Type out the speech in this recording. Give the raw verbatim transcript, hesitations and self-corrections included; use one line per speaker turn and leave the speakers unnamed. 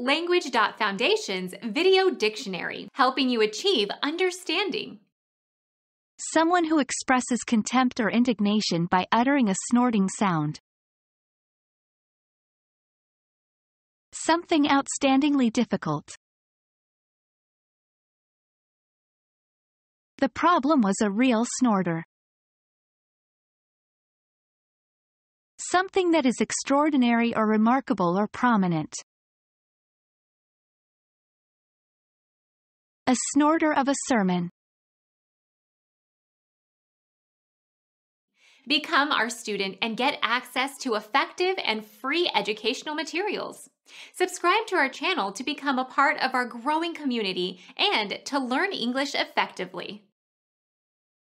Language.Foundation's Video Dictionary, helping you achieve understanding.
Someone who expresses contempt or indignation by uttering a snorting sound. Something outstandingly difficult. The problem was a real snorter. Something that is extraordinary or remarkable or prominent. A snorter of a sermon.
Become our student and get access to effective and free educational materials. Subscribe to our channel to become a part of our growing community and to learn English effectively.